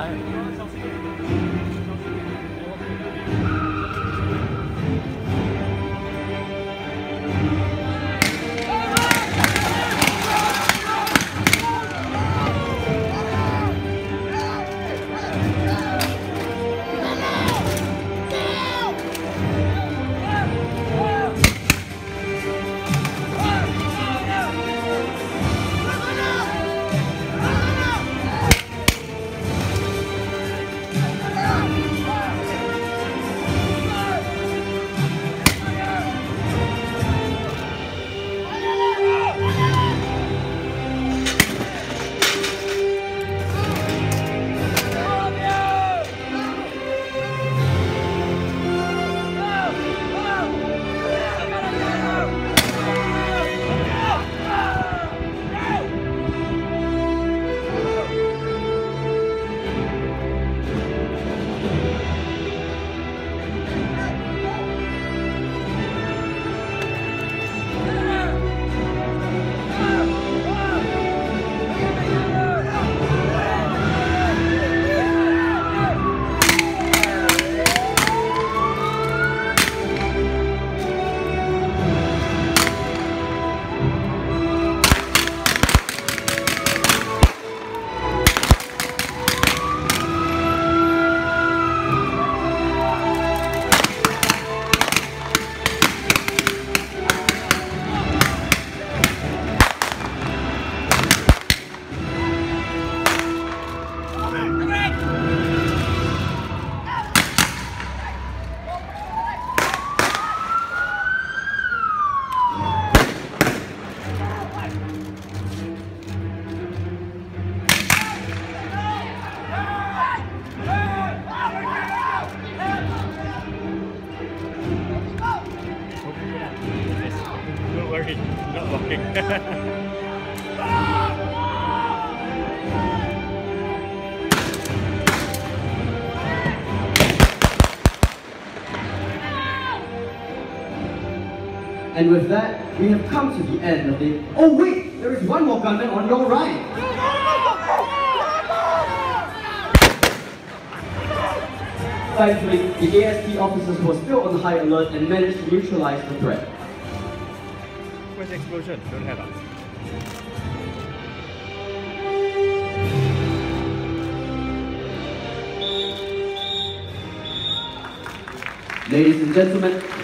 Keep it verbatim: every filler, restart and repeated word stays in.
worried, not walking. And with that, we have come to the end of the... Oh wait! There is one more gunman on your right! Thankfully, the A S P officers were still on high alert and managed to neutralize the threat. Where's the explosion? Don't have it. Ladies and gentlemen,